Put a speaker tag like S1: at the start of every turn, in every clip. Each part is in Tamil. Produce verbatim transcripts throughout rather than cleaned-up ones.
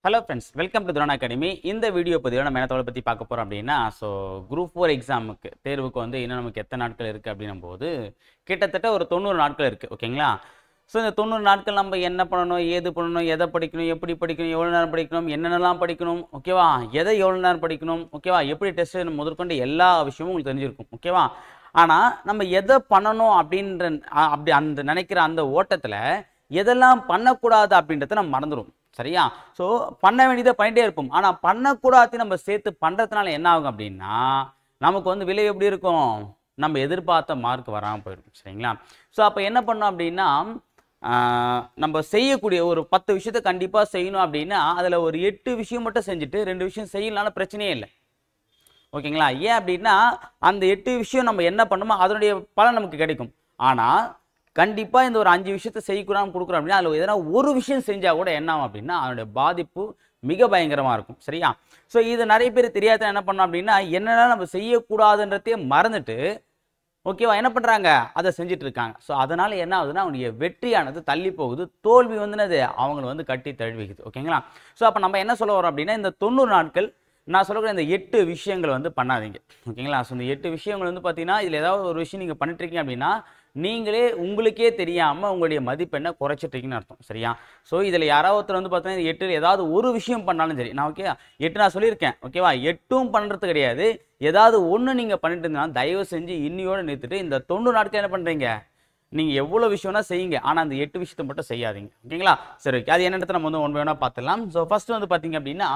S1: Hello friends, welcome to Drone Academy. இந்த வீடியோ பதிவில் நம்ம என்ன பற்றி பார்க்க போகிறோம் அப்படின்னா, ஸோ குரூப் ஃபோர் எக்ஸாமுக்கு தேர்வுக்கு வந்து இன்னும் நமக்கு எத்தனை நாட்கள் இருக்குது அப்படின்னும் போது கிட்டத்தட்ட ஒரு தொண்ணூறு நாட்கள் இருக்குது. ஓகேங்களா? ஸோ இந்த தொண்ணூறு நாட்கள் நம்ம என்ன பண்ணணும், ஏது பண்ணணும், எதை படிக்கணும், எப்படி படிக்கணும், எவ்வளோ நேரம் படிக்கணும், என்னென்னலாம் படிக்கணும், ஓகேவா, எதை எவ்வளோ நேரம் படிக்கணும், ஓகேவா, எப்படி டெஸ்ட் முதற்கொண்டு எல்லா விஷயமும் உங்களுக்கு தெரிஞ்சிருக்கும். ஓகேவா? ஆனால் நம்ம எதை பண்ணணும் அப்படின்ற அப்படி அந்த நினைக்கிற அந்த ஓட்டத்தில் எதெல்லாம் பண்ணக்கூடாது அப்படின்றத நம்ம மறந்துடும். சரியா? ஸோ பண்ண வேண்டியதை பண்ணிட்டே இருப்போம். ஆனால் பண்ணக்கூடாது நம்ம சேர்த்து பண்ணுறதுனால என்ன ஆகும் அப்படின்னா, நமக்கு வந்து விளைவு எப்படி இருக்கும், நம்ம எதிர்பார்த்த மார்க் வராமல் போயிடும். சரிங்களா? ஸோ அப்போ என்ன பண்ணோம் அப்படின்னா, நம்ம செய்யக்கூடிய ஒரு பத்து விஷயத்தை கண்டிப்பாக செய்யணும் அப்படின்னா அதில் ஒரு எட்டு விஷயம் மட்டும் செஞ்சுட்டு ரெண்டு விஷயம் செய்யலனால பிரச்சனையே இல்லை. ஓகேங்களா? ஏன் அப்படின்னா அந்த எட்டு விஷயம் நம்ம என்ன பண்ணணுமோ அதனுடைய பலன் நமக்கு கிடைக்கும். ஆனால் கண்டிப்பாக இந்த ஒரு அஞ்சு விஷயத்தை செய்யக்கூடாமல் கொடுக்குறோம் அப்படின்னா அதில் எதனா ஒரு விஷயம் செஞ்சால் கூட என்ன ஆகும் அப்படின்னா அதனுடைய பாதிப்பு மிக பயங்கரமாக இருக்கும். சரியா? ஸோ இது நிறைய பேர் தெரியாத என்ன பண்ணோம் அப்படின்னா என்னென்ன நம்ம செய்யக்கூடாதுன்றதையே மறந்துட்டு ஓகேவா என்ன பண்ணுறாங்க, அதை செஞ்சுட்டு இருக்காங்க. ஸோ அதனால் என்ன ஆகுதுன்னா அவனுடைய வெற்றியானது தள்ளி போகுது, தோல்வி வந்துனது அவங்களை வந்து கட்டி தழுவிக்குது. ஓகேங்களா? ஸோ அப்போ நம்ம என்ன சொல்ல வரோம் அப்படின்னா இந்த தொண்ணூறு நாட்கள் நான் சொல்லக்கூடிய இந்த எட்டு விஷயங்கள் வந்து பண்ணாதீங்க. ஓகேங்களா? ஸோ இந்த எட்டு விஷயங்கள் வந்து பார்த்தீங்கன்னா இதில் ஏதாவது ஒரு விஷயம் நீங்கள் பண்ணிட்டுருக்கீங்க அப்படின்னா நீங்களே உங்களுக்கே தெரியாமல் உங்களுடைய மதிப்பெண்ணை குறைச்சிட்ருக்கீங்கன்னு அர்த்தம். சரியா? ஸோ இதில் யாராவது ஒருத்தர் வந்து பார்த்தீங்கன்னா எட்டு ஏதாவது ஒரு விஷயம் பண்ணாலும் சரி, நான் ஓகே எட்டு நான் சொல்லியிருக்கேன். ஓகேவா? எட்டும் பண்ணுறது கிடையாது, ஏதாவது ஒன்று நீங்கள் பண்ணிட்டு இருந்தாலும் தயவு செஞ்சு இன்னியோடு நிறுத்திட்டு இந்த தொண்ணூறு நாட்கள் என்ன பண்ணுறீங்க, நீங்கள் எவ்வளோ விஷயம்னா செய்யுங்க, ஆனால் அந்த எட்டு விஷயத்தை மட்டும் செய்யாதீங்க. ஓகேங்களா? சரி, ஓகே, அது என்னென்னு நம்ம வந்து ஒன்று வேணால் பார்த்துடலாம். ஸோ ஃபஸ்ட்டு வந்து பார்த்தீங்க அப்படின்னா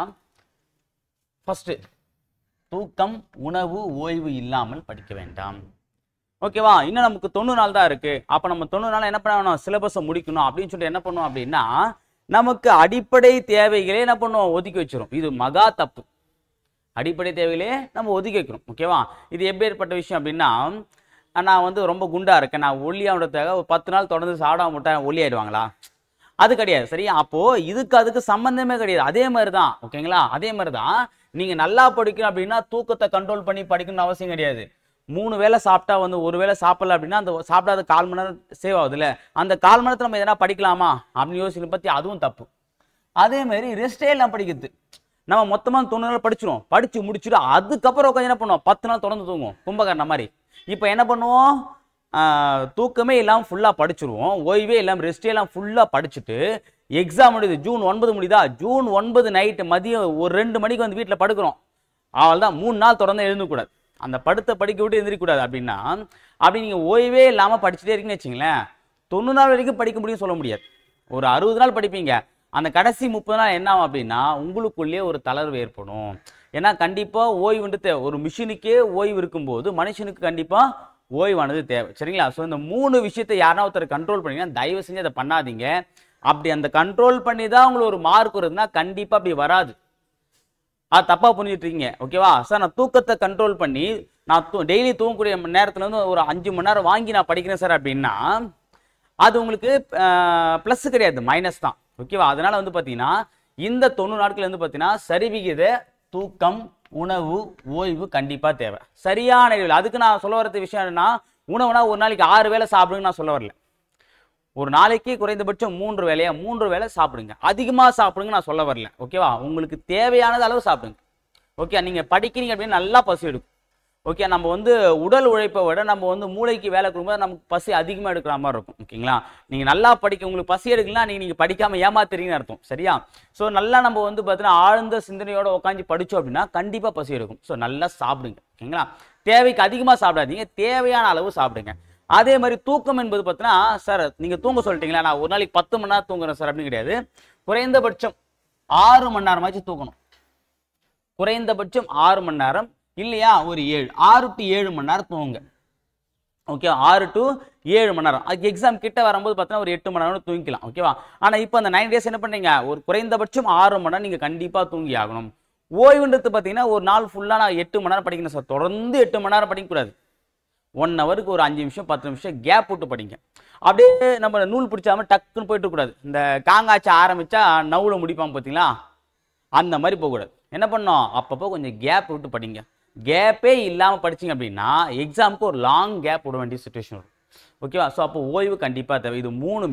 S1: ஃபஸ்ட்டு தூக்கம், உணவு, ஓய்வு இல்லாமல் படிக்க வேண்டாம். ஓகேவா? இன்னும் நமக்கு தொண்ணூறு நாள் தான் இருக்குது. அப்போ நம்ம தொண்ணூறு நாள் என்ன பண்ணணும், சிலபஸை முடிக்கணும் அப்படின்னு சொல்லிட்டு என்ன பண்ணுவோம் அப்படின்னா நமக்கு அடிப்படை தேவைகளே என்ன பண்ணுவோம், ஒதுக்கி வச்சிரும். இது மகா தப்பு. அடிப்படை தேவைகளே நம்ம ஒதுக்கி வைக்கிறோம். ஓகேவா? இது எப்பேற்பட்ட விஷயம் அப்படின்னா, நான் வந்து ரொம்ப குண்டா இருக்கேன், நான் ஒல்லியாகிறதுக்காக ஒரு பத்து நாள் தொடர்ந்து சாப்பிடாம விட்டேன், ஒல்லி ஆயிடுவாங்களா? அது கிடையாது. சரியா? அப்போது இதுக்கு அதுக்கு சம்மந்தமே கிடையாது. அதே மாதிரி தான். ஓகேங்களா? அதே மாதிரி தான் நீங்கள் நல்லா படிக்கணும் அப்படின்னா தூக்கத்தை கண்ட்ரோல் பண்ணி படிக்கணும்னு அவசியம் கிடையாது. மூணு வேளை சாப்பிட்டா வந்து ஒரு வேளை சாப்பிடல அப்படின்னா அந்த சாப்பிடாத கால் மணி நேரம் சேவ் ஆகுதுல்ல, அந்த கால் மணி நேரத்தில் நம்ம எதனா படிக்கலாமா அப்படின்னு யோசிக்க பற்றி அதுவும் தப்பு. அதே மாதிரி ரெஸ்டே எல்லாம் படிக்கிறது. நம்ம மொத்தமாக தொண்ணூறு நாள் படிச்சிடும், படித்து முடிச்சுட்டு அதுக்கப்புறம் உட்காந்து என்ன பண்ணுவோம், பத்து நாள் தொடர்ந்து தூங்குவோம் கும்பகர்ண மாதிரி. இப்போ என்ன பண்ணுவோம், தூக்கமே இல்லாமல் ஃபுல்லாக படிச்சிருவோம், ஓய்வே இல்லாமல் ரெஸ்டே எல்லாம் ஃபுல்லாக படிச்சுட்டு எக்ஸாம் முடியுது, ஜூன் ஒன்பது முடியுதா, ஜூன் ஒன்பது நைட்டு மதியம் ஒரு ரெண்டு மணிக்கு வந்து வீட்டில் படுக்கிறோம். அவள் தான் மூணு நாள் தொடர்ந்து எழுந்தக்கூடாது, அந்த படுத்த படிக்க விட்டு எழுந்திரிக்கூடாது. அப்படின்னா அப்படி நீங்கள் ஓய்வே இல்லாமல் படிச்சுட்டே இருக்கீங்கன்னு வச்சிங்களேன், தொண்ணூறு நாள் வரைக்கும் படிக்க முடியும்னு சொல்ல முடியாது. ஒரு அறுபது நாள் படிப்பீங்க, அந்த கடைசி முப்பது நாள் என்ன ஆகும் அப்படின்னா உங்களுக்குள்ளேயே ஒரு தளர்வு ஏற்படும். ஏன்னா கண்டிப்பாக ஓய்வுன்றது தேவை. ஒரு மிஷினுக்கே ஓய்வு இருக்கும்போது மனுஷனுக்கு கண்டிப்பாக ஓய்வானது தேவை. சரிங்களா? ஸோ இந்த மூணு விஷயத்தை யாரா ஒருத்தர் கண்ட்ரோல் பண்ணிங்கன்னா தயவு செஞ்சு அதை பண்ணாதீங்க. அப்படி அந்த கண்ட்ரோல் பண்ணி தான் உங்களுக்கு ஒரு மார்க் வருதுன்னா கண்டிப்பாக அப்படி வராது. அது தப்பாக புரிஞ்சுட்டு இருக்கீங்க. ஓகேவா? சார் நான் தூக்கத்தை கண்ட்ரோல் பண்ணி நான் தூ டெய்லி தூங்கக்கூடிய நேரத்தில் வந்து ஒரு அஞ்சு மணி நேரம் வாங்கி நான் படிக்கிறேன் சார் அப்படின்னா அது உங்களுக்கு ப்ளஸ் கிடையாது, மைனஸ் தான். ஓகேவா? அதனால் வந்து பார்த்தீங்கன்னா இந்த தொண்ணூறு நாட்கள் வந்து பார்த்தீங்கன்னா சரிவிகித தூக்கம், உணவு, ஓய்வு கண்டிப்பாக தேவை. சரியான இடைவெளி. அதுக்கு நான் சொல்ல வரது விஷயம் என்னன்னா, உணவுனா ஒரு நாளைக்கு ஆறு வேளை சாப்பிடுங்க நான் சொல்ல வரல. ஒரு நாளைக்கு குறைந்தபட்சம் மூன்று வேலையா மூன்று வேளை சாப்பிடுங்க, அதிகமாக சாப்பிடுங்க நான் சொல்ல வரல. ஓகேவா? உங்களுக்கு தேவையானது அளவு சாப்பிடுங்க. ஓகே? நீங்கள் படிக்கிறீங்க அப்படின்னு நல்லா பசி எடுக்கும். ஓகே? நம்ம வந்து உடல் உழைப்பை விட நம்ம வந்து மூளைக்கு வேலை கொடுக்கும்போது நமக்கு பசி அதிகமாக எடுக்கிற மாதிரி இருக்கும். ஓகேங்களா? நீங்கள் நல்லா படிக்க உங்களுக்கு பசி எடுக்கலாம், நீங்கள் நீங்கள் படிக்காமல் ஏமாத்துறீங்கன்னு அர்த்தம். சரியா? ஸோ நல்லா நம்ம வந்து பார்த்தீங்கன்னா ஆழ்ந்த சிந்தனையோடு உட்காந்து படித்தோம் அப்படின்னா கண்டிப்பாக பசி எடுக்கும். ஸோ நல்லா சாப்பிடுங்க. ஓகேங்களா? தேவைக்கு அதிகமாக சாப்பிடாதீங்க, தேவையான அளவு சாப்பிடுங்க. அதே மாதிரி தூக்கம் என்பது பார்த்தீங்கன்னா, சார் நீங்கள் தூங்க சொல்லிட்டீங்களா, நான் ஒரு நாளைக்கு பத்து மணி நேரம் தூங்குறேன் சார் அப்படின்னு கிடையாது. குறைந்தபட்சம் ஆறு மணி நேரமாச்சும் தூக்கணும். குறைந்தபட்சம் ஆறு மணி நேரம், இல்லையா ஒரு ஏழு ஆறு டு ஏழு மணி நேரம் தூங்குங்க. ஓகே? ஆறு டு ஏழு மணி நேரம். அதுக்கு எக்ஸாம் கிட்ட வரும்போது பார்த்தீங்கன்னா ஒரு எட்டு மணி நேரம் தூங்கிக்கலாம். ஓகேவா? ஆனால் இப்போ அந்த நைன் டேஸ் என்ன பண்ணுறீங்க, ஒரு குறைந்தபட்சம் ஆறு மணி நேரம் நீங்கள் கண்டிப்பாக தூங்கி ஆகணும். ஓய்வுன்றது பார்த்தீங்கன்னா ஒரு நாள் ஃபுல்லாக நான் எட்டு மணி நேரம் படிக்கணும் சார், தொடர்ந்து எட்டு மணி நேரம் படிக்கக்கூடாது. ஒன் ஹவருக்கு ஒரு அஞ்சு நிமிஷம் பத்து நிமிஷம் கேப் விட்டு படிங்க. அப்படியே நம்ம நூல் பிடிச்சாமல் டக்குன்னு போயிட்டு கூடாது. இந்த காங்காய்ச்சி ஆரம்பித்தா நவுல முடிப்பாங்க பார்த்தீங்களா, அந்த மாதிரி போகக்கூடாது. என்ன பண்ணோம், அப்பப்போ கொஞ்சம் கேப் விட்டு படிங்க. கேப்பே இல்லாமல் படிச்சிங்க அப்படின்னா எக்ஸாமுக்கு ஒரு லாங் கேப் விட வேண்டிய சுச்சுவேஷன் வரும். ஓகேவா? ஸோ அப்போ ஓய்வு கண்டிப்பாக தேவை. இது மூணுமே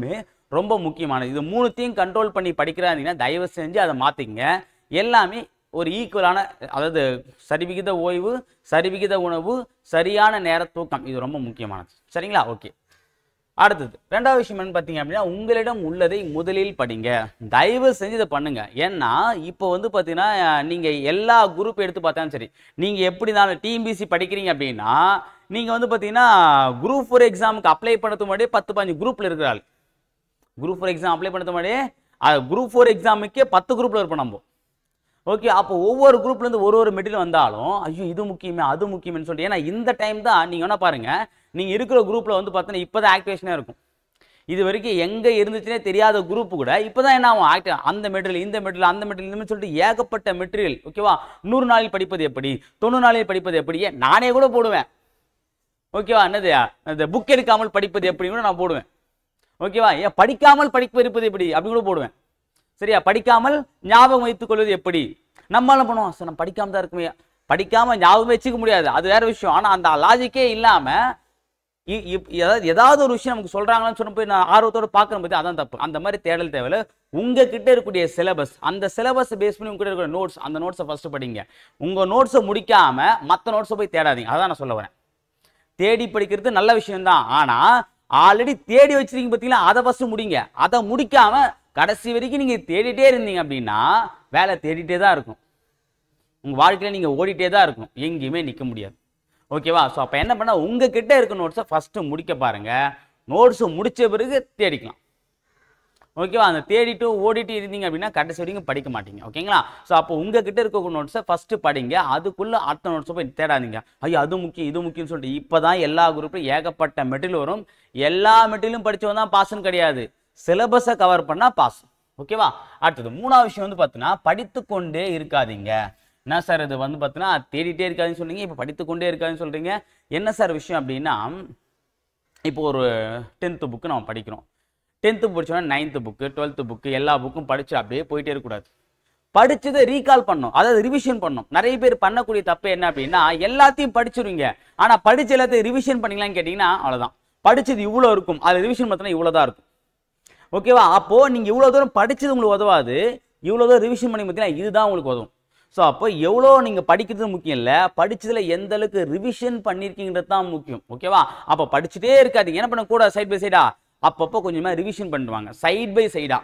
S1: ரொம்ப முக்கியமானது. இது மூணுத்தையும் கண்ட்ரோல் பண்ணி படிக்கிறாங்கன்னா தயவு செஞ்சு அதை மாற்றிங்க. எல்லாமே ஒரு ஈக்குவலான, அதாவது சரிவிகித ஓய்வு, சரிவிகித உணவு, சரியான நேர தூக்கம், இது ரொம்ப முக்கியமானது. சரிங்களா? ஓகே. அடுத்தது ரெண்டாவது விஷயம் என்ன பார்த்தீங்க அப்படின்னா, உங்களிடம் உள்ளதை முதலில் படிங்க. தயவு செஞ்சு இதை பண்ணுங்க. ஏன்னா இப்போ வந்து பார்த்தீங்கன்னா நீங்கள் எல்லா குரூப் எடுத்து பார்த்தாலும் சரி, நீங்கள் எப்படி இருந்தாலும் டிஎன்பிஎஸ்சி படிக்கிறீங்க அப்படின்னா நீங்கள் வந்து பார்த்தீங்கன்னா குரூப் ஃபோர் எக்ஸாமுக்கு அப்ளை பண்ணுறதுக்கு முன்னாடியே பத்து பதினஞ்சு குரூப்பில் இருக்கிறாள். குரூப் ஃபோர் எக்ஸாம் அப்ளை பண்ணுறதுக்கு முன்னாடியே குரூப் ஃபோர் எக்ஸாமுக்கே பத்து குரூப்பில் இருப்போம் நம்ம. ஓகே, அப்போ ஒவ்வொரு குரூப்லேருந்து ஒரு ஒரு மெட்டீரியல் வந்தாலும் ஐயோ இது முக்கியமே அது முக்கியம்னு சொல்லிட்டு, ஏன்னா இந்த டைம் தான் நீங்கள் என்ன பாருங்கள், நீங்கள் இருக்கிற குரூப்பில் வந்து பார்த்தீங்கன்னா இப்போ தான் ஆக்டிவேஷனாக இருக்கும். இது வரைக்கும் எங்கே இருந்துச்சுன்னே தெரியாத குரூப் கூட இப்போ தான் என்ன ஆகும், ஆக்டிவ், அந்த மெட்டீரியல் இந்த மெட்டீரியல் அந்த மெட்டீரியல் இந்த சொல்லிட்டு ஏகப்பட்ட மெட்டீரியல். ஓகேவா? நூறு நாளில் படிப்பது எப்படி, தொண்ணூறு நாளில் படிப்பது எப்படி, நானே கூட போடுவேன். ஓகேவா? என்னது இந்த புக் எடுக்காமல் படிப்பது எப்படி கூட நான் போடுவேன். ஓகேவா? ஏன் படிக்காமல் படிப்பு இருப்பது எப்படி அப்படி கூட போடுவேன். சரியா? படிக்காமல் ஞாபகம் வைத்துக் கொள்வது எப்படி, நம்மளால பண்ணுவோம். சார் நம்ம படிக்காம தான் இருக்குமே, படிக்காம ஞாபகம் வச்சுக்க முடியாது, அது வேற விஷயம். ஆனால் அந்த லாஜிக்கே இல்லாமல் ஏதாவது ஒரு விஷயம் நமக்கு சொல்றாங்கன்னு சொன்ன போய் நான் ஆர்வத்தோடு பார்க்கணும் பற்றி அதான் தப்பு. அந்த மாதிரி தேடல் தேவையில்ல. உங்ககிட்ட இருக்கக்கூடிய சிலபஸ், அந்த சிலபஸ் பேஸ் பண்ணி உங்ககிட்ட இருக்கிற நோட்ஸ், அந்த நோட்ஸை ஃபர்ஸ்ட் படிங்க. உங்க நோட்ஸை முடிக்காம மற்ற நோட்ஸை போய் தேடாதீங்க. அதான் நான் சொல்ல வரேன். தேடி படிக்கிறது நல்ல விஷயம் தான், ஆனா ஆல்ரெடி தேடி வச்சிருக்கீங்க பார்த்தீங்களா, அதை ஃபர்ஸ்ட் முடிங்க. அதை முடிக்காம கடைசி வரைக்கும் நீங்க தேடிட்டே இருந்தீங்க அப்படின்னா வேலை தேடிட்டே தான் இருக்கும். உங்க வாழ்க்கையில நீங்க ஓடிட்டே தான் இருக்கும், எங்கேயுமே நிற்க முடியாது. ஓகேவா? ஸோ அப்போ என்ன பண்ணால் உங்ககிட்ட இருக்க நோட்ஸை ஃபஸ்ட்டு முடிக்க பாருங்க. நோட்ஸை முடித்த பிறகு தேடிக்கலாம். ஓகேவா? அந்த தேடிட்டு ஓடிட்டு இருந்தீங்க அப்படின்னா கடைசி வரைக்கும் படிக்க மாட்டீங்க. ஓகேங்களா? ஸோ அப்போ உங்ககிட்ட இருக்க நோட்ஸை ஃபஸ்ட்டு படிங்க. அதுக்குள்ளே அடுத்த நோட்ஸை போய் தேடாதீங்க. ஐயோ அது முக்கியம் இது முக்கியம்னு சொல்லிட்டு இப்போ தான் எல்லா குரூப்லையும் ஏகப்பட்ட மெட்டீரியல் வரும். எல்லா மெட்டீரியலும் படித்தவன் தான் பாஸ்ன்னு கிடையாது, சிலபஸை கவர் பண்ணால் பாஸ். ஓகேவா? அடுத்தது மூணாவது விஷயம் வந்து பார்த்தீங்கன்னா, படித்து கொண்டே இருக்காதீங்க. என்ன சார் இது வந்து பார்த்தீங்கன்னா தேடிட்டே இருக்காதுன்னு சொன்னீங்க, இப்போ படித்துக்கொண்டே இருக்காதுன்னு சொல்கிறீங்க, என்ன சார் விஷயம் அப்படின்னா, இப்போ ஒரு டென்த்து புக்கு நம்ம படிக்கிறோம். டென்த்து படிச்சோன்னா நைன்த்து புக்கு, டுவெல்த்து புக்கு, எல்லா புக்கும் படித்து அப்படியே போயிட்டே இருக்கக்கூடாது. படித்ததை ரீகால் பண்ணணும், அதாவது ரிவிஷன் பண்ணணும். நிறைய பேர் பண்ணக்கூடிய தப்பு என்ன அப்படின்னா, எல்லாத்தையும் படிச்சிருவீங்க, ஆனால் படித்த எல்லாத்தையும் ரிவிஷன் பண்ணிங்களான்னு கேட்டிங்கன்னா அவ்வளோதான். படித்தது இவ்வளோ இருக்கும், அதில் ரிவிஷன் பார்த்தோன்னா இவ்வளோ தான் இருக்கும். ஓகேவா? அப்போது நீங்கள் இவ்வளோ தூரம் படித்தது உங்களுக்கு உதவாது, இவ்வளோ தூரம் ரிவிஷன் பண்ணி பார்த்தீங்கன்னா இதுதான் உங்களுக்கு உதவும். ஸோ அப்போ எவ்வளோ நீங்கள் படிக்கிறது முக்கியம் இல்லை, படித்ததில் எந்த அளவுக்கு ரிவிஷன் பண்ணியிருக்கீங்கிறது தான் முக்கியம். ஓகேவா? அப்போ படிச்சுட்டே இருக்காதீங்க. என்ன பண்ண கூட சைட் பை சைடா அப்பப்போ கொஞ்சமாக ரிவிஷன் பண்ணுவாங்க, சைட் பை சைடா.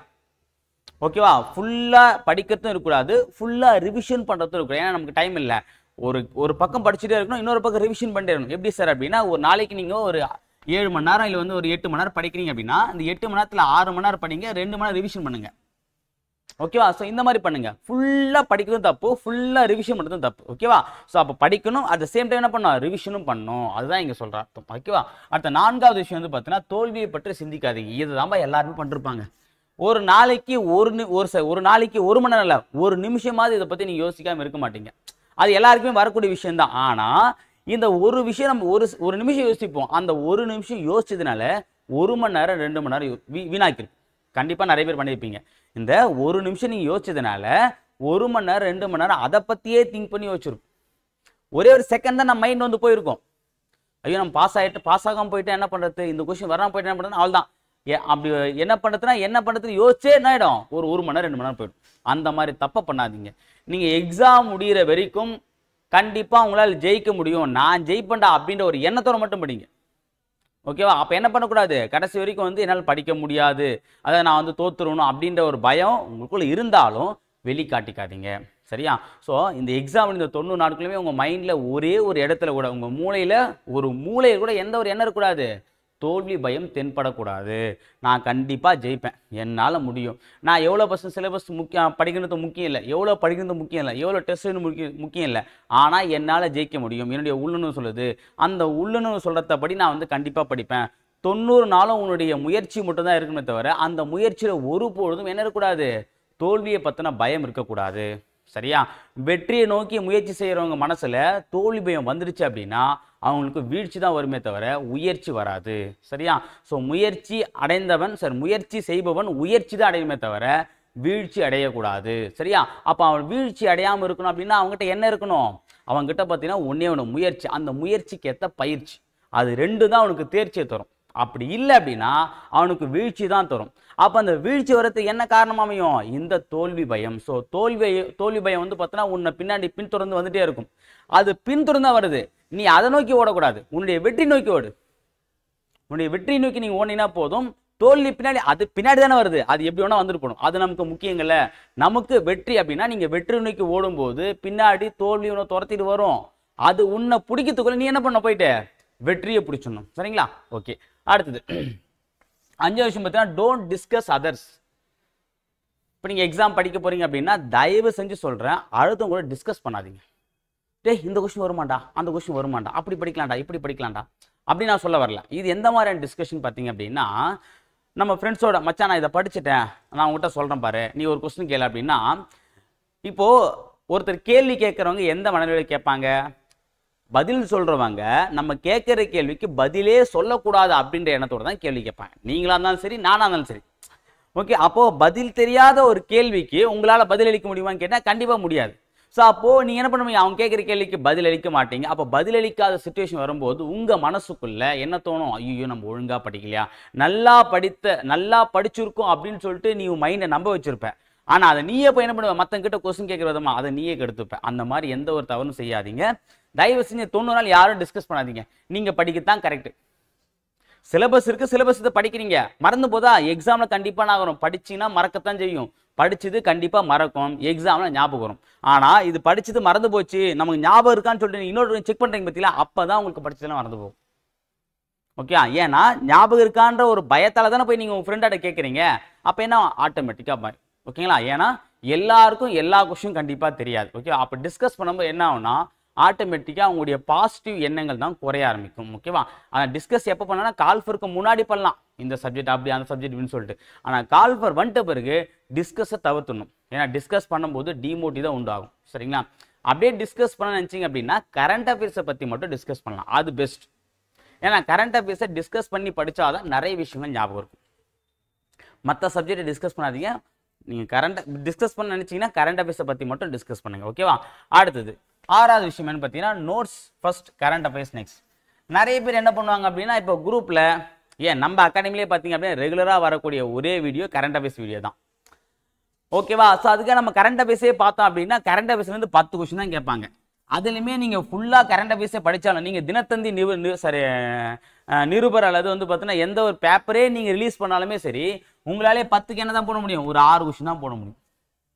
S1: ஓகேவா? ஃபுல்லாக படிக்கிறதும் இருக்கக்கூடாது, ஃபுல்லாக ரிவிஷன் பண்ணுறதும் இருக்கக்கூடாது. ஏன்னா நமக்கு டைம் இல்லை. ஒரு ஒரு பக்கம் படிச்சுட்டே இருக்கணும், இன்னொரு பக்கம் ரிவிஷன் பண்ணிட்டே இருக்கணும். எப்படி சார் அப்படின்னா, ஒரு நாளைக்கு நீங்கள் ஒரு ஏழு மணி நேரம் இல்லை வந்து ஒரு எட்டு மணி நேரம் படிக்கிறீங்க அப்படின்னா, இந்த எட்டு மணி நேரத்தில் ஆறு மணி நேரம் படிங்க, ரெண்டு மணி நேரம் ரிவிஷன் பண்ணுங்க. ஓகேவா? ஸோ இந்த மாதிரி பண்ணுங்க. ஃபுல்லாக படிக்கிறதும் தப்பு, ஃபுல்லாக ரிவிஷன் பண்ணுறதும் தப்பு. ஓகேவா? ஸோ அப்போ படிக்கணும், அட் த சேம் டைம் என்ன பண்ணணும், ரிவிஷனும் பண்ணணும். அதுதான் இங்கே சொல்கிற அர்த்தம். ஓகேவா? அடுத்த நான்காவது விஷயம் வந்து பார்த்தீங்கன்னா, தோல்வியை பற்றி சிந்திக்காதீங்க. இதுதான் எல்லாருமே பண்ணிருப்பாங்க. ஒரு நாளைக்கு ஒரு ஒரு ஒரு நாளைக்கு ஒரு மணி நேரம் இல்லை, ஒரு நிமிஷமாவது இதை பற்றி நீங்கள் யோசிக்காமல் இருக்க மாட்டீங்க. அது எல்லாருக்குமே வரக்கூடிய விஷயம் தான். ஆனால் இந்த ஒரு விஷயம் நம்ம ஒரு ஒரு நிமிஷம் யோசிப்போம், அந்த ஒரு நிமிஷம் யோசிச்சதுனால ஒரு மணி நேரம் ரெண்டு மணி நேரம் வீ வீணாக்கிருக்கும். கண்டிப்பாக நிறைய பேர் பண்ணியிருப்பீங்க. இந்த ஒரு நிமிஷம் நீங்கள் யோசிச்சதுனால ஒரு மணி நேரம் ரெண்டு மணி நேரம் அதை பற்றியே திங்க் பண்ணி யோசிச்சிருக்கும். ஒரே ஒரு செகண்ட் தான் நம்ம மைண்ட் வந்து போயிருக்கோம். ஐயோ நம்ம பாஸ் ஆகிட்டு பாஸ் ஆகாமல் போயிட்டு என்ன பண்ணுறது, இந்த கொஸ்டின் வராமல் போயிட்டு என்ன பண்ணுறது, அவள் தான் அப்படி என்ன பண்ணுறதுனா என்ன பண்ணுறதுன்னு யோசிச்சே என்ன ஆகிடும், ஒரு ஒரு மணி நேரம் ரெண்டு மணி நேரம் போயிடும். அந்த மாதிரி தப்பை பண்ணாதீங்க. நீங்கள் எக்ஸாம் முடிகிற வரைக்கும் கண்டிப்பாக உங்களால் ஜெயிக்க முடியும், நான் ஜெயிப்பேன்டா அப்படின்ற ஒரு எண்ணத்தோட மட்டும் படிங்க. ஓகேவா? அப்போ என்ன பண்ணக்கூடாது, கடைசி வரைக்கும் வந்து என்னால் படிக்க முடியாது, அதை நான் வந்து தோத்துருணும் அப்படின்ற ஒரு பயம் உங்களுக்குள்ள இருந்தாலும் வெளிக்காட்டிக்காதீங்க. சரியா? ஸோ இந்த எக்ஸாம் இந்த தொண்ணூறு நாட்களுமே உங்கள் மைண்டில் ஒரே ஒரு இடத்துல கூட, உங்கள் மூளையில் ஒரு மூளையில் கூட எந்த ஒரு எண்ணம் இருக்கக்கூடாது, தோல்வி பயம் தென்படக்கூடாது. நான் கண்டிப்பாக ஜெயிப்பேன், என்னால் முடியும். நான் எவ்வளோ பர்சன்ட் சிலபஸ் முக்கியம் படிக்கிறது முக்கியம் இல்லை, எவ்வளோ படிக்கிறது முக்கியம் இல்லை, எவ்வளோ டெஸ்ட் முக்கியம் முக்கியம் இல்லை, ஆனால் என்னால் ஜெயிக்க முடியும். என்னுடைய உள்ளுணர்வு சொல்லுது, அந்த உள்ளுணர்வு சொல்கிறதபடி நான் வந்து கண்டிப்பாக படிப்பேன். தொண்ணூறு நாளும் உன்னுடைய முயற்சி மட்டும்தான் இருக்குமே தவிர அந்த முயற்சியில் ஒரு பொழுதும் என்ன இருக்கக்கூடாது, தோல்வியை பற்றின பயம் இருக்கக்கூடாது. சரியா? வெற்றியை நோக்கி முயற்சி செய்கிறவங்க மனசில் தோல்வி பயம் வந்துடுச்சு அப்படின்னா அவங்களுக்கு வீழ்ச்சி தான் வருமே தவிர உயர்ச்சி வராது. சரியா? ஸோ முயற்சி அடைந்தவன் சார் முயற்சி செய்பவன் உயர்ச்சி தான் அடையுமே தவிர வீழ்ச்சி அடையக்கூடாது. சரியா? அப்போ அவன் வீழ்ச்சி அடையாமல் இருக்கணும் அப்படின்னா அவங்ககிட்ட என்ன இருக்கணும், அவங்ககிட்ட பார்த்தீங்கன்னா ஒன்றே ஒன்று முயற்சி, அந்த முயற்சிக்கு ஏற்ற பயிற்சி, அது ரெண்டு தான் அவனுக்கு தேர்ச்சியை தரும். அப்படி இல்லை அப்படின்னா அவனுக்கு வீழ்ச்சி தான் தரும். அப்போ அந்த வீழ்ச்சி வரதுக்கு என்ன காரணம் அமையும்? இந்த தோல்வி பயம். ஸோ தோல்வி தோல்வி பயம் வந்து பார்த்தோன்னா உன்னை பின்னாடி பின்தொடர்ந்து வந்துட்டே இருக்கும். அது பின்தொடர்ந்து தான் வருது, நீ அதை நோக்கி ஓடக்கூடாது, உன்னுடைய வெற்றி நோக்கி ஓடு. உன்னுடைய வெற்றி நோக்கி நீங்க ஓடினா போதும். தோல்வி பின்னாடி அது பின்னாடி தானே வருது, அது எப்படி வேணா வந்துட்டு போகணும், அது நமக்கு முக்கியங்கள்ல. நமக்கு வெற்றி அப்படின்னா நீங்க வெற்றி நோக்கி ஓடும்போது பின்னாடி தோல்வி உன்னை துரத்திட்டு வரும். அது உன்னை பிடிக்கிறதுக்குள்ள நீ என்ன பண்ண போயிட்டு வெற்றியை பிடிச்சிடணும். சரிங்களா? ஓகே. அடுத்தது அஞ்சாவது விஷயம் பார்த்தீங்கன்னா டோன்ட் டிஸ்கஸ் அதர்ஸ். இப்போ நீங்கள் எக்ஸாம் படிக்க போறீங்க அப்படின்னா தயவு செஞ்சு சொல்கிறேன், அடுத்தவங்க கூட டிஸ்கஸ் பண்ணாதீங்க. டேய் இந்த கொஸ்டின் வருமாண்டா, அந்த கொஸ்டின் வருமாண்டா, அப்படி படிக்கலாம்டா, இப்படி படிக்கலாம்டா அப்படி நான் சொல்ல வரல. இது எந்த மாதிரியான டிஸ்கஷன் பார்த்தீங்க அப்படின்னா, நம்ம ஃப்ரெண்ட்ஸோட மச்சான் நான் இதை படிச்சுட்டேன், நான் உங்கள்கிட்ட சொல்கிறேன் பாரு, நீ ஒரு கொஸ்டின் கேளு அப்படின்னா, இப்போது ஒருத்தர் கேள்வி கேட்குறவங்க எந்த மனநிலையில் கேட்பாங்க? பதில் சொல்கிறவங்க நம்ம கேட்குற கேள்விக்கு பதிலே சொல்லக்கூடாது அப்படின்ற எண்ணத்தோடு தான் கேள்வி கேட்பாங்க. நீங்களாக இருந்தாலும் சரி, நானாக இருந்தாலும் சரி. ஓகே, அப்போது பதில் தெரியாத ஒரு கேள்விக்கு உங்களால் பதிலளிக்க முடியுமான்னு கேட்டால் கண்டிப்பாக முடியாது. ஸோ அப்போது நீங்கள் என்ன பண்ணுவீங்க? அவங்க கேட்குற கேள்விக்கு பதிலளிக்க மாட்டீங்க. அப்போ பதிலளிக்காத சுச்சுவேஷன் வரும்போது உங்கள் மனசுக்குள்ளே என்ன தோணும்? ஐயோ நம்ம ஒழுங்காக படிக்கலையா, நல்லா படித்த நல்லா படிச்சிருக்கோம் அப்படின்னு சொல்லிட்டு நீ மைண்டை நம்ப வச்சிருப்ப. ஆனால் அதை நீயே போய் என்ன பண்ணுவ? மற்றவங்கிட்ட கொஸ்டின் கேட்குற விதமா அதை நீயே கெடுத்துப்ப. அந்த மாதிரி எந்த ஒரு தவறும் செய்யாதீங்க. தயவு செஞ்சு தொண்ணூறு நாள் யாரும் டிஸ்கஸ் பண்ணாதீங்க. நீங்கள் படிக்கத்தான் கரெக்டு. சிலபஸ் இருக்குது, சிலபஸ் இதை படிக்கிறீங்க, மறந்து போதா? எக்ஸாமில் கண்டிப்பாக நான் வரும். படிச்சிங்கன்னா மறக்கத்தான் செய்யும். படிச்சது கண்டிப்பாக மறக்கும், எக்ஸாமில் ஞாபகம் வரும். ஆனால் இது படிச்சது மறந்து போச்சு, நமக்கு ஞாபகம் இருக்கான்னு சொல்லிட்டு இன்னொரு செக் பண்ணுறீங்க பார்த்தீங்களா, அப்போ தான் உங்களுக்கு படிச்சதெல்லாம் மறந்து போகும். ஓகே, ஏன்னா ஞாபகம் இருக்கான்ற ஒரு பயத்தால் தானே போய் நீங்கள் உங்கள் ஃப்ரெண்டாட்ட கேட்குறீங்க. அப்போ என்ன ஆட்டோமேட்டிக்காக ஓகேங்களா? ஏன்னா எல்லாருக்கும் எல்லா கொஸ்டினும் கண்டிப்பாக தெரியாது. ஓகே, அப்போ டிஸ்கஸ் பண்ணும்போது என்ன ஆகும்னா ஆட்டோமேட்டிக்காக அவங்களுடைய பாசிட்டிவ் எண்ணங்கள் தான் குறைய ஆரம்பிக்கும். ஓகேவா? ஆனால் டிஸ்கஸ் எப்போ பண்ணனா கால்ஃபருக்கு முன்னாடி பண்ணலாம், இந்த சப்ஜெக்ட் அப்படி அந்த சப்ஜெக்ட் அப்படின்னு சொல்லிட்டு. ஆனால் கால்ஃபர் வந்துட்ட பிறகு டிஸ்கஸை தவிர்த்துணும். ஏன்னா டிஸ்கஸ் பண்ணும்போது டிமோட்டிவ் தான் உண்டாகும். சரிங்களா? அப்படியே டிஸ்கஸ் பண்ண நினச்சிங்க அப்படின்னா கரண்ட் அஃபேர்ஸை பற்றி மட்டும் டிஸ்கஸ் பண்ணலாம், அது பெஸ்ட். ஏன்னா கரண்ட் அஃபேர்ஸை டிஸ்கஸ் பண்ணி படித்தாதான் நிறைய விஷயங்கள் ஞாபகம் இருக்கும். மற்ற சப்ஜெக்டை டிஸ்கஸ் பண்ணாதீங்க. நீங்கள் கரண்ட் டிஸ்கஸ் பண்ண நினச்சிங்கன்னா கரண்ட் அஃபேர்ஸை பற்றி மட்டும் டிஸ்கஸ் பண்ணுங்கள். ஓகேவா? அடுத்தது ஆறாவது விஷயம் என்ன பார்த்தீங்கன்னா notes first, current affairs next. நிறைய பேர் என்ன பண்ணுவாங்க அப்படின்னா, இப்போ குரூப்பில் ஏன் நம்ம அகாடமிலே பார்த்தீங்க அப்படின்னா ரெகுலராக வரக்கூடிய ஒரே வீடியோ கரண்ட் அஃபேர்ஸ் வீடியோ தான். ஓகேவா? ஸோ அதுக்காக நம்ம கரண்ட் அஃபேர்ஸே பார்த்தோம் அப்படின்னா கரண்ட் அஃபேர்ஸ்லேருந்து பத்து கொஸ்டின் தான் கேட்பாங்க. அதுலேயுமே நீங்கள் ஃபுல்லாக கரண்ட் அஃபேர்ஸே படித்தாலும், நீங்கள் தினத்தந்தி நிரு சரி நிருபர் அல்லது வந்து பார்த்தீங்கன்னா எந்த ஒரு பேப்பரே நீங்கள் ரிலீஸ் பண்ணாலுமே சரி, உங்களாலே பத்துக்கு என்ன தான் போட முடியும்? ஒரு ஆறு கொஸ்டின் தான் போட முடியும்.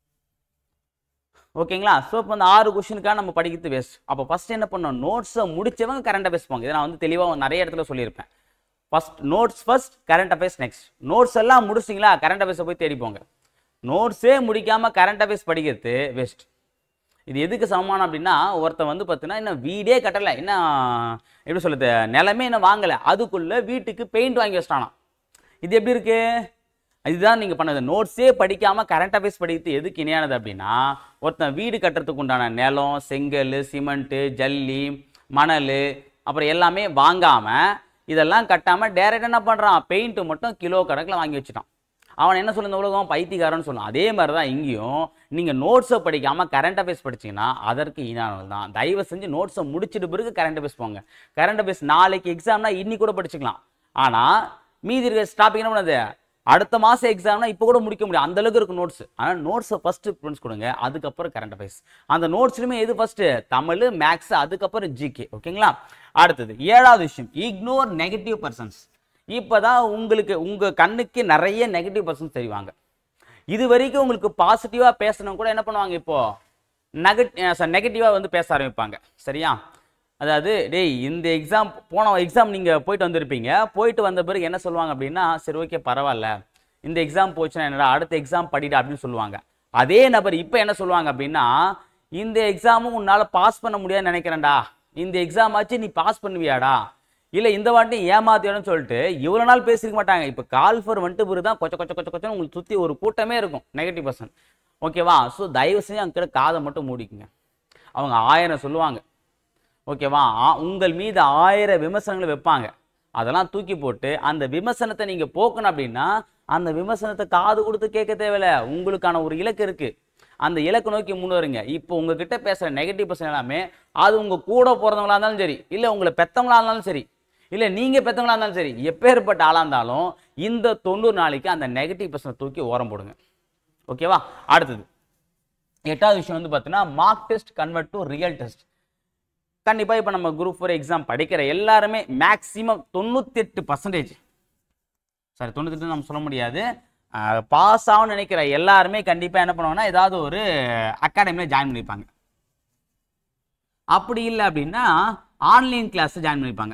S1: ஓகேங்களா? ஸோ இப்போ அந்த ஆறு கொஸ்டினுக்காக நம்ம படிக்கிறது வேஸ்ட். அப்போ ஃபஸ்ட் என்ன பண்ணணும்? நோட்ஸை முடிச்சவங்க கரண்ட் அஃபேர்ஸ் போங்க. இதை நான் வந்து தெளிவாக நிறைய இடத்துல சொல்லியிருப்பேன். First notes first, current affairs next. Notes எல்லாம் முடிச்சிங்களா, கரண்ட் அஃபேர்ஸை போய் தேடி போங்க. நோட்ஸே முடிக்காமல் கரண்ட் அஃபேர்ஸ் படிக்கிறது வேஸ்ட். இது எதுக்கு சமமானம் அப்படின்னா, ஒருத்தன் வந்து பார்த்தீங்கன்னா இன்னும் வீடே கட்டலை, என்ன எப்படி சொல்லுது, நிலமே இன்னும் வாங்கலை, அதுக்குள்ளே வீட்டுக்கு பெயிண்ட் வாங்கி வச்சிட்டானா. இது எப்படி இருக்கு? இதுதான் நீங்கள் பண்ணது. நோட்ஸே படிக்காமல் கரண்ட் அஃபேர்ஸ் படிக்கிறது எதுக்கு இணையானது அப்படின்னா, ஒருத்தன் வீடு கட்டுறதுக்கு உண்டான நிலம், செங்கல், சிமெண்ட்டு, ஜல்லி, மணல், அப்புறம் எல்லாமே வாங்காமல் இதெல்லாம் கட்டாமல் டேரெக்டாக என்ன பண்ணுறான்? பெயிண்ட்டு மட்டும் கிலோ கணக்கில் வாங்கி வச்சுட்டான். அவன் என்ன சொல்ல, இந்த உலகம் பைத்தியக்காரன்னு சொல்லலாம். அதே மாதிரி தான் இங்கேயும் நீங்கள் நோட்ஸை படிக்காமல் கரண்ட் அஃபேர்ஸ் படிச்சிங்கன்னா அதற்கு ஈனானது தான். தயவு செஞ்சு நோட்ஸை முடிச்சிட்டு பிறகு கரண்ட் அஃபேர்ஸ் போங்க. கரண்ட் அஃபேர்ஸ் நாளைக்கு எக்ஸாம்னா இன்னி கூட படிச்சுக்கலாம். ஆனால் மீதி இருக்க டாபிக் என்ன பண்ணது, அடுத்த மாதம் எக்ஸாம்னா இப்போ கூட முடிக்க முடியும், அந்த அளவுக்கு இருக்கும் நோட்ஸ். ஆனால் நோட்ஸை ஃபஸ்ட்டு ப்ரிஃபரன்ஸ் கொடுங்க, அதுக்கப்புறம் கரண்ட் அஃபேர்ஸ். அந்த நோட்ஸ்லையுமே எது ஃபஸ்ட்டு? தமிழ், மேக்ஸ், அதுக்கப்புறம் ஜிகே. ஓகேங்களா? அடுத்தது ஏழாவது விஷயம், இக்னோர் நெகட்டிவ் பர்சன்ஸ். இப்போ தான் உங்களுக்கு உங்கள் கண்ணுக்கு நிறைய நெகட்டிவ் பர்சன்ஸ் தெரிவாங்க. இது வரைக்கும் உங்களுக்கு பாசிட்டிவாக பேசணும் கூட என்ன பண்ணுவாங்க, இப்போது நெகட்டிவ் நெகட்டிவாக வந்து பேச ஆரம்பிப்பாங்க. சரியா? அதாவது டேய் இந்த எக்ஸாம் போன எக்ஸாம் நீங்கள் போயிட்டு வந்திருப்பீங்க, போயிட்டு வந்த பிறகு என்ன சொல்லுவாங்க அப்படின்னா, சரி ஓகே பரவாயில்ல, இந்த எக்ஸாம் போச்சுன்னா என்னடா அடுத்த எக்ஸாம் படிடா அப்படின்னு சொல்லுவாங்க. அதே நபர் இப்போ என்ன சொல்லுவாங்க அப்படின்னா, இந்த எக்ஸாமும் உன்னால் பாஸ் பண்ண முடியாதுன்னு நினைக்கிறேன்டா, இந்த எக்ஸாம் ஆச்சு நீ பாஸ் பண்ணுவியாடா, இல்லை இந்த வாட்டி ஏமாத்தியோன்னு சொல்லிட்டு இவ்வளோ நாள் பேசிக்க மாட்டாங்க. இப்போ கால் ஃபர் வந்துட்டு பிறகு தான் கொச்ச கொச்ச கொச்ச கொச்சன்னு உங்களுக்கு சுற்றி ஒரு கூட்டமே இருக்கும் நெகட்டிவ் பர்சன். ஓகேவா? ஸோ தயவு செஞ்சு அங்கே கிட்ட காதை மட்டும் மூடிக்குங்க. அவங்க ஆயிரம் சொல்லுவாங்க. ஓகேவா? உங்கள் மீது ஆயிரம் விமர்சனங்களை வைப்பாங்க. அதெல்லாம் தூக்கி போட்டு அந்த விமர்சனத்தை நீங்கள் போக்கணும் அப்படின்னா அந்த விமர்சனத்தை காது கொடுத்து கேட்க தேவையில்லை. உங்களுக்கான ஒரு இலக்கு இருக்குது, அந்த இலக்கு நோக்கி முன்னேறுங்க. இப்போ உங்ககிட்ட பேசுகிற நெகட்டிவ் பர்சன் எல்லாமே அது உங்கள் கூட போகிறவங்களா இருந்தாலும் சரி, இல்லை உங்களை பெற்றவங்களா இருந்தாலும் சரி, இல்லை நீங்கள் பெற்றவங்களா இருந்தாலும் சரி, எப்பேற்பட்ட ஆளாக இருந்தாலும் இந்த தொண்ணூறு நாளைக்கு அந்த நெகட்டிவ் பர்சன்ட் தூக்கி ஓரம் போடுங்க. ஓகேவா? அடுத்தது எட்டாவது விஷயம் வந்து பார்த்தீங்கன்னா mock test convert to real test. கண்டிப்பாக இப்போ நம்ம குரூப் ஃபோர் எக்ஸாம் படிக்கிற எல்லாருமே மேக்ஸிமம் தொண்ணூற்றி எட்டு பர்சன்டேஜ் சாரி தொண்ணூத்தெட்டு நம்ம சொல்ல முடியாது, பாஸ் ஆகும்னு நினைக்கிற எல்லாருமே கண்டிப்பாக என்ன பண்ணுவாங்கன்னா ஏதாவது ஒரு அகாடமியில் ஜாயின் பண்ணியிருப்பாங்க. அப்படி இல்லை அப்படின்னா ஆன்லைன் கிளாஸ் ஜாயின் பண்ணியிருப்பாங்க.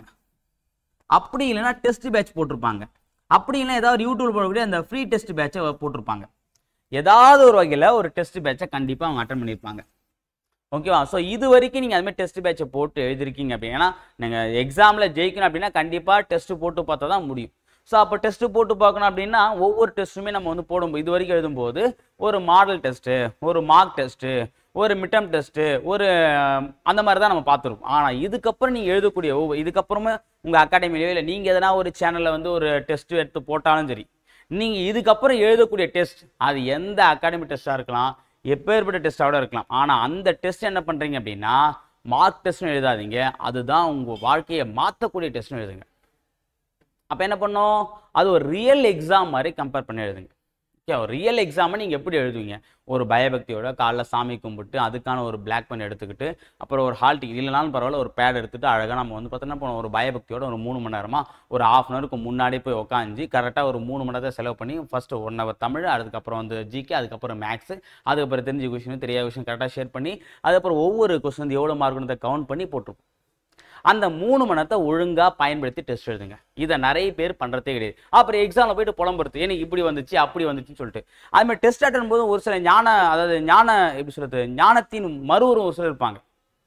S1: அப்படி இல்லைன்னா டெஸ்ட் பேட்ச் போட்டிருப்பாங்க. அப்படி இல்லைன்னா ஏதாவது யூடியூப் போடக்கூடிய அந்த ஃப்ரீ டெஸ்ட் பேட்சை போட்டிருப்பாங்க. ஏதாவது ஒரு வகையில் ஒரு டெஸ்ட் பேட்சை கண்டிப்பாக அவங்க அட்டன் பண்ணியிருப்பாங்க. ஓகேவா? ஸோ இது வரைக்கும் நீங்கள் அதுமாதிரி டெஸ்ட் பேட்சை போட்டு எழுதிருக்கீங்க அப்படின்னா நீங்கள் எக்ஸாமில் ஜெயிக்கணும் அப்படின்னா கண்டிப்பாக டெஸ்ட் போட்டு பார்த்தா தான் முடியும். ஸோ அப்போ டெஸ்ட்டு போட்டு பார்க்கணும் அப்படின்னா ஒவ்வொரு டெஸ்ட்டுமே நம்ம வந்து போடும்போது இது வரைக்கும் எழுதும்போது ஒரு மாடல் டெஸ்ட்டு, ஒரு மார்க் டெஸ்ட்டு, ஒரு மிட்டம் டெஸ்ட்டு, ஒரு அந்த மாதிரி தான் நம்ம பார்த்துருப்போம். ஆனால் இதுக்கப்புறம் நீங்கள் எழுதக்கூடிய ஒவ்வொரு இதுக்கப்புறமே உங்கள் அகாடமிலையோ இல்லை நீங்கள் எதனா ஒரு சேனலில் வந்து ஒரு டெஸ்ட்டு எடுத்து போட்டாலும் சரி, நீங்கள் இதுக்கப்புறம் எழுதக்கூடிய டெஸ்ட் அது எந்த அகாடமி டெஸ்ட்டாக இருக்கலாம், எப்பேற்பட்ட டெஸ்ட்டாக இருக்கலாம். ஆனால் அந்த டெஸ்ட் என்ன பண்ணுறீங்க அப்படின்னா மார்க் டெஸ்ட்டும் எழுதாதீங்க, அதுதான் உங்கள் வாழ்க்கையை மாற்றக்கூடிய டெஸ்ட்டும் எழுதுங்க. அப்போ என்ன பண்ணோம், அது ஒரு ரியல் எக்ஸாம் மாதிரி கம்பேர் பண்ணி எழுதுங்க. ஓகே, ஒரு ரியல் எக்ஸாமை நீங்கள் எப்படி எழுதுவீங்க, ஒரு பயபக்தியோட காலைல சாமி கும்பிட்டு அதுக்கான ஒரு பிளாக் பென் எடுத்துக்கிட்டு அப்புறம் ஒரு ஹால் டிக்கெட் இல்லைனாலும் பரவாயில்ல ஒரு பேட் எடுத்துகிட்டு அழகாக நம்ம வந்து பார்த்தோன்னா போனோம் ஒரு பயபக்தியோட ஒரு மூணு மணி நேரமாக ஒரு ஹாஃப் அன் ஹவருக்கு முன்னாடி போய் உட்காந்து கரெக்டாக ஒரு மூணு மணி நேரத்தை செலவு பண்ணி ஃபஸ்ட்டு ஒன் ஹவர் தமிழ், அதுக்கப்புறம் வந்து ஜிகே, அதுக்கப்புறம் மேக்ஸு, அதுக்கப்புறம் தெரிஞ்ச கொஸ்டின் தெரியாத விஷயம் கரெக்டாக ஷேர் பண்ணி அதுக்கப்புறம் ஒவ்வொரு கொஸ்டின் வந்து எவ்வளோ மார்க்குன்றதை கவுண்ட் பண்ணி போட்டிருப்போம். அந்த மூணு மணி நேரத்தை ஒழுங்காக பயன்படுத்தி டெஸ்ட் எழுதுங்க. இதை நிறைய பேர் பண்ணுறதே கிடையாது. அப்புறம் எக்ஸாமில் போயிட்டு புலம்புறது எனக்கு இப்படி வந்துச்சு அப்படி வந்துச்சுன்னு சொல்லிட்டு அதுமாதிரி டெஸ்ட் அட்டன் போது ஒரு சில ஞான அதாவது ஞான எப்படி சொல்கிறது ஞானத்தின் மறுவரும் ஒரு சிலர் இருப்பாங்க.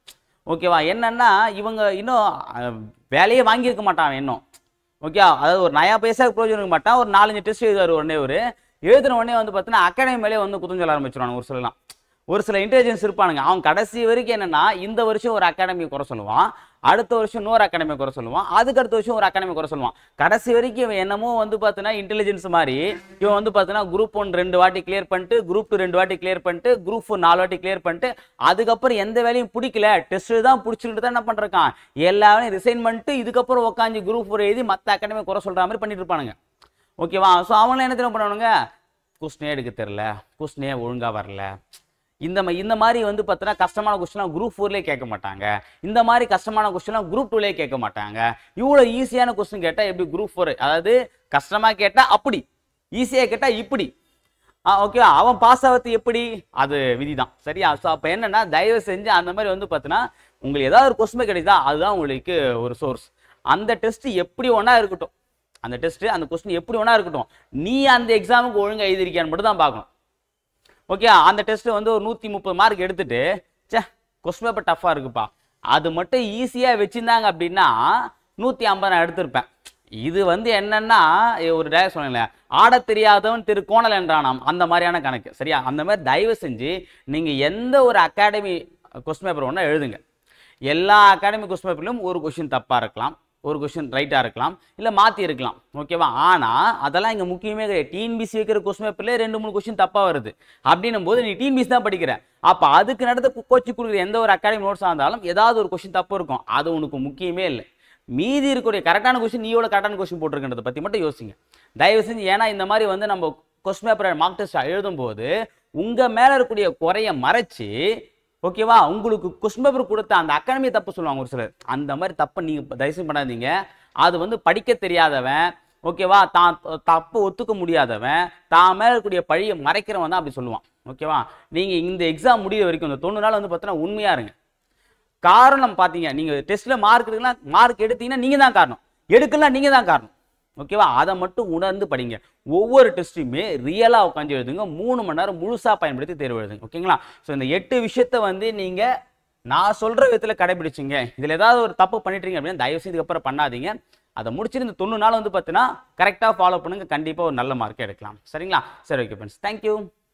S1: ஓகேவா? என்னன்னா இவங்க இன்னும் வேலையே வாங்கியிருக்க மாட்டான் இன்னும். ஓகே, அதாவது ஒரு நயா பைசா ப்ரோஜனம் இருக்க மாட்டான். ஒரு நாலஞ்சு டெஸ்ட் எழுதுவார் உடனே ஒரு எழுதுன உடனே வந்து பார்த்தீங்கன்னா அகாடமி மேலே வந்து குத்தம் சொல்ல ஆரம்பிச்சிருவாங்க ஒரு சிலலாம். ஒரு சில இன்டெலிஜென்ஸ் இருப்பானுங்க, அவன் கடைசி வரைக்கும் என்னன்னா இந்த வருஷம் ஒரு அகாடமியை குறை சொல்லுவான், அடுத்த வருஷம் இன்னொரு அகாடமியை குறை சொல்லுவான், அதுக்கு அடுத்த வருஷம் ஒரு அகாடமி குறை சொல்லுவான். கடைசி வரைக்கும் இவன் என்னமோ வந்து பார்த்தீங்கன்னா இன்டெலிஜென்ஸ் மாதிரி இவன் வந்து பார்த்தீங்கன்னா குரூப் ஒன் ரெண்டு வாட்டி கிளியர் பண்ணிட்டு, குரூப் டூ ரெண்டு வாட்டி கிளியர் பண்ணிட்டு, குரூப் ஃபோர் நாலு வாட்டி கிளியர் பண்ணிட்டு, அதுக்கப்புறம் எந்த வேலையும் பிடிக்கல டெஸ்ட் தான் பிடிச்சிக்கிட்டு தான் என்ன பண்ணிருக்கான் எல்லாமே ரிசைன் பண்ணிட்டு இதுக்கப்புறம் உட்காந்து குரூப் ஃபோர் எழுதி மற்ற அகாடமி குறை சொல்கிற மாதிரி பண்ணிட்டு இருப்பானுங்க. ஓகேவா? ஸோ அவங்களாம் என்ன தெரியும் பண்ணுவானுங்க, கொஸ்டினே எடுக்க தெரில, கொஸ்டினே ஒழுங்காக வரல, இந்த இந்த மாதிரி வந்து பார்த்தீங்கன்னா கஷ்டமான கொஸ்டின்லாம் குரூப் ஃபோர்லேயே கேட்க மாட்டாங்க, இந்த மாதிரி கஷ்டமான கொஸ்டின்லாம் குரூப் டூலேயே கேட்க மாட்டாங்க, இவ்வளோ ஈஸியான கொஸ்டின் கேட்டால் எப்படி குரூப் ஃபோர் அதாவது கஷ்டமாக கேட்டால் அப்படி, ஈஸியாக கேட்டால் இப்படி. ஓகே, அவன் பாஸ் ஆகிறது எப்படி அது விதி தான். சரியா? ஸோ அப்போ என்னன்னா தயவு செஞ்சு அந்த மாதிரி வந்து பார்த்தீங்கன்னா உங்களுக்கு ஏதாவது ஒரு கொஸ்டின் கிடைக்குதா அதுதான் உங்களுக்கு ஒரு சோர்ஸ். அந்த டெஸ்ட் எப்படி ஒன்றா இருக்கட்டும், அந்த டெஸ்ட் அந்த கொஸ்டின் எப்படி ஒன்றா இருக்கட்டும், நீ அந்த எக்ஸாமுக்கு ஒழுங்காக எழுதிருக்கியான்னு மட்டும் தான் பார்க்கணும். ஓகே, அந்த டெஸ்ட் வந்து ஒரு நூற்றி முப்பது மார்க் எடுத்துட்டு சே கொஸ்டின் பேப்பர் டஃப்பாக இருக்குப்பா அது மட்டும் ஈஸியாக வச்சுருந்தாங்க அப்படின்னா நூற்றி ஐம்பது நான் எடுத்திருப்பேன். இது வந்து என்னன்னா ஒரு டயர் சொன்னேன், ஆட தெரியாதவன் திரு கோணல் என்றானாம், அந்த மாதிரியான கணக்கு. சரியா? அந்த மாதிரி தயவு செஞ்சு நீங்கள் எந்த ஒரு அகாடமி கொஸ்டின் பேப்பர் ஒன்றா எழுதுங்க. எல்லா அகாடமி கொஸ்டின் பேப்பர்லையும் ஒரு கொஸ்டின் தப்பாக இருக்கலாம், ஒரு கொஸ்டின் ரைட்டாக இருக்கலாம், இல்லை மாற்றி இருக்கலாம். ஓகேவா? ஆனால் அதெல்லாம் இங்கே முக்கியமே கிடையாது. டிஎன்பிசி வைக்கிற கொஸ்டின் பேப்பர்லேயே ரெண்டு மூணு கொஸ்டின் தப்பாக வருது அப்படின்னும் போது நீ டிஎன்பிசி தான் படிக்கிற, அப்போ அதுக்கு நடந்த கோச்சிங் கொடுக்குற எந்த ஒரு அகாடமி நோட்ஸாக இருந்தாலும் ஏதாவது ஒரு கொஸ்டின் தப்பு இருக்கும், அது உனக்கு முக்கியமே இல்லை. மீதி இருக்கக்கூடிய கரெக்டான கொஸ்டின் நீ எவ்வளோ கரெக்டான கொஸ்டின் போட்டிருக்கிறத பற்றி மட்டும் யோசிங்க தயவு செஞ்சு. ஏன்னா இந்த மாதிரி வந்து நம்ம கொஸ்டின் பேப்பர் மார்க் டெஸ்ட் எழுதும் போது உங்கள் மேலே இருக்கக்கூடிய குறைய மறைச்சி ஓகேவா உங்களுக்கு கொஸ்டின் பேப்பர் கொடுத்த அந்த அகாடமியை தப்பு சொல்லுவாங்க ஒரு சிலர். அந்த மாதிரி தப்பை நீங்கள் தயவுசெய்து பண்ணாதீங்க. அது வந்து படிக்க தெரியாதவன் ஓகேவா, தான் தப்பு ஒத்துக்க முடியாதவன், தான் மேலே இருக்கக்கூடிய பழியை மறைக்கிறவன் தான் அப்படி சொல்லுவான். ஓகேவா? நீங்கள் இந்த எக்ஸாம் முடிய வரைக்கும் இந்த தொண்ணூறு நாள் வந்து பார்த்தீங்கன்னா உண்மையாக இருங்க. காரணம் பார்த்தீங்க, நீங்கள் டெஸ்ட்டில் மார்க் எடுக்கலாம், மார்க் எடுத்தீங்கன்னா நீங்கள் தான் காரணம், எடுக்கலாம் நீங்கள் தான் காரணம். ஓகேவா? அதை மட்டும் உணர்ந்து படிங்க. ஒவ்வொரு டெஸ்ட்டுமே ரியலாக உட்காந்து எழுதுங்க. மூணு மணி நேரம் முழுசாக பயன்படுத்தி தேர்வு எழுதுங்க. ஓகேங்களா? ஸோ இந்த எட்டு விஷயத்தை வந்து நீங்கள் நான் சொல்கிற விதத்தில் கடைபிடிச்சிங்க. இதில் ஏதாவது ஒரு தப்பு பண்ணிட்டீங்க அப்படின்னா தயவுசெய்து இதுக்கப்புறம் பண்ணாதீங்க. அதை முடிச்சுட்டு இந்த தொண்ணூறு நாள் வந்து பார்த்தீங்கன்னா கரெக்டாக ஃபாலோ பண்ணுங்கள். கண்டிப்பாக ஒரு நல்ல மார்க்கே எடுக்கலாம். சரிங்களா? சரி, ஓகே ஃப்ரெண்ட்ஸ், தேங்க்யூ.